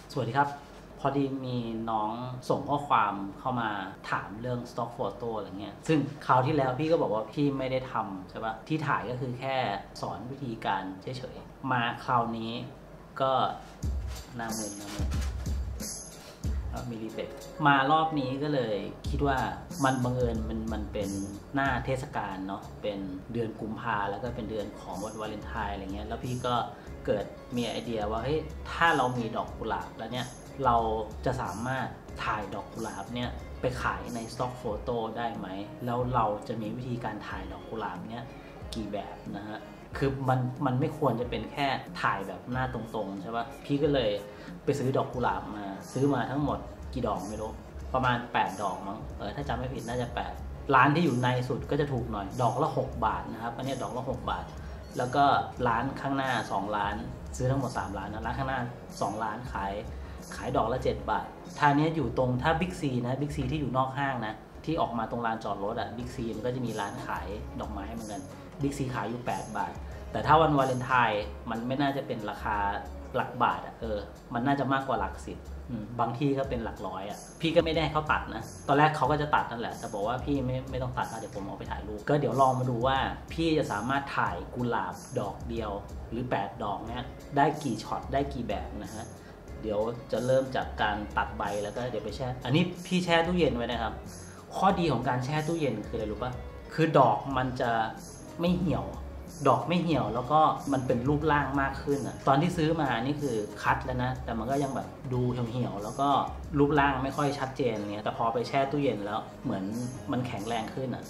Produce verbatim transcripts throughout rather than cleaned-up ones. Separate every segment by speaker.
Speaker 1: สวัสดีครับพอดีมีน้องส่งข้อความเข้ามาถามเรื่อง stock photo อะไรเงี้ยซึ่งคราวที่แล้วพี่ก็บอกว่าพี่ไม่ได้ทำใช่ปะที่ถ่ายก็คือแค่สอนวิธีการเฉยๆมาคราวนี้ก็หน้ามือหน้ามือมีรีเฟกมารอบนี้ก็เลยคิดว่ามันบังเอิญมันมันเป็นหน้าเทศกาลเนาะเป็นเดือนกุมภาแล้วก็เป็นเดือนของวันวาเลนไทน์อะไรเงี้ยแล้วพี่ก็เกิดมีไอเดียว่าเฮ้ยถ้าเรามีดอกกุหลาบแล้วเนี่ยเราจะสามารถถ่ายดอกกุหลาบเนี่ยไปขายในสต็อกโฟโต้ได้ไหมแล้วเราจะมีวิธีการถ่ายดอกกุหลาบเนี่ยกี่แบบนะฮะคือมันมันไม่ควรจะเป็นแค่ถ่ายแบบหน้าตรงๆใช่ปะพี่ก็เลยไปซื้อดอกกุหลาบมาซื้อมาทั้งหมดกี่ดอกไม่รู้ประมาณแปดดอกมั้งเออถ้าจำไม่ผิดน่าจะแปดร้านที่อยู่ในสุดก็จะถูกหน่อยดอกละหกบาทนะครับอันนี้ดอกละหกบาทแล้วก็ร้านข้างหน้าสองร้านซื้อทั้งหมดสามร้านนะร้านข้างหน้าสองร้านขายขายดอกละเจ็ดบาทท่านี้อยู่ตรงถ้าบิ๊กซีนะบิ๊กซีที่อยู่นอกห้างนะที่ออกมาตรงลานจอดรถอะบิ๊กซีมันก็จะมีร้านขายดอกไม้เหมือนกันบิ๊กซีขายอยู่แปดบาทแต่ถ้าวันวาเลนไทน์มันไม่น่าจะเป็นราคาหลักบาทอะเออมันน่าจะมากกว่าหลักสิบบางที่ก็เป็นหลักร้อยอ่ะพี่ก็ไม่ได้ให้เขาตัดนะตอนแรกเขาก็จะตัดนั่นแหละแต่บอกว่าพี่ไม่ไม่ต้องตัดนะเดี๋ยวผมเอาไปถ่ายรูปก็เดี๋ยวลองมาดูว่าพี่จะสามารถถ่ายกุหลาบดอกเดียวหรือแปดดอกเนี้ยได้กี่ช็อตได้กี่แบบนะฮะเดี๋ยวจะเริ่มจากการตัดใบแล้วก็เดี๋ยวไปแช่อันนี้พี่แช่ตู้เย็นไว้นะครับข้อดีของการแช่ตู้เย็นคืออะไรรู้ป่ะคือดอกมันจะไม่เหี่ยวดอกไม่เหี่ยวแล้วก็มันเป็นรูปร่างมากขึ้นอ่ะตอนที่ซื้อมานี่คือคัดแล้วนะแต่มันก็ยังแบบดูเหี่ยวๆแล้วก็รูปร่างไม่ค่อยชัดเจนเงี้ยแต่พอไปแช่ตู้เย็นแล้วเหมือนมันแข็งแรงขึ้นอ่ะ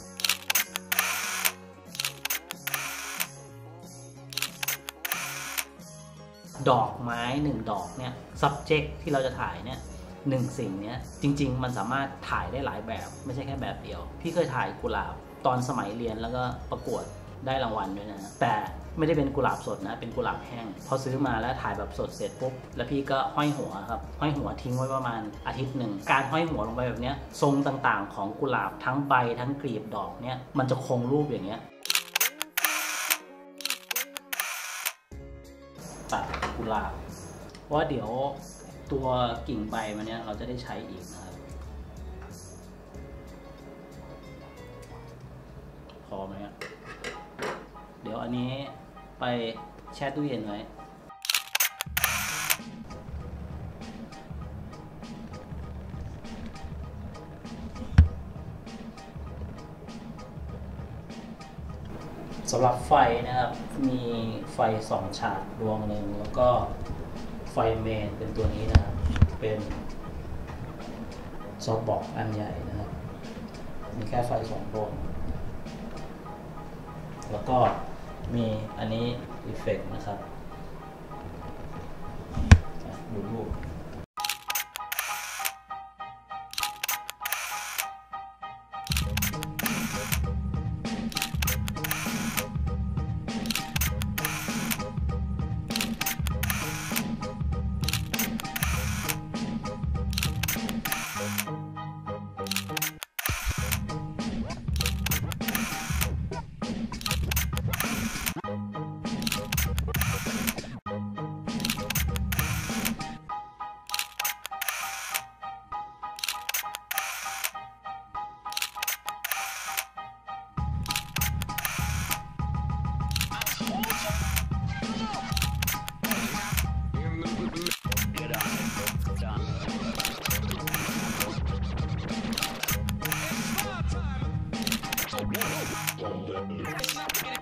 Speaker 1: ดอกไม้หนึ่งดอกเนี่ย subject ที่เราจะถ่ายเนี่ยหนึ่งสิ่งเนี้ยจริงๆมันสามารถถ่ายได้หลายแบบไม่ใช่แค่แบบเดียวพี่เคยถ่ายกุหลาบตอนสมัยเรียนแล้วก็ประกวดได้รางวัลด้วยนะแต่ไม่ได้เป็นกุหลาบสดนะเป็นกุหลาบแห้งพอซื้อมาแล้วถ่ายแบบสดเสร็จปุ๊บแล้วพี่ก็ห้อยหัวครับห้อยหัวทิ้งไว้ประมาณอาทิตย์หนึ่งการห้อยหัวลงไปแบบนี้ทรงต่างๆของกุหลาบทั้งใบทั้งกลีบดอกเนี่ยมันจะคงรูปอย่างเงี้ยตัดกุหลาบเพราะเดี๋ยวตัวกิ่งใบมันเนี่ยเราจะได้ใช้อีกนะครับพอไหมครับเดี๋ยวอันนี้ไปแช่ตู้เย็นไว้สำหรับไฟนะครับมีไฟสองฉากดวงหนึ่งแล้วก็ไฟเมนเป็นตัวนี้นะครับเป็นซอฟต์บ็อกซ์อันใหญ่นะครับมีแค่ไฟสองดวงแล้วก็มีอันนี้อีเฟกต์นะครับดูรูปIt's not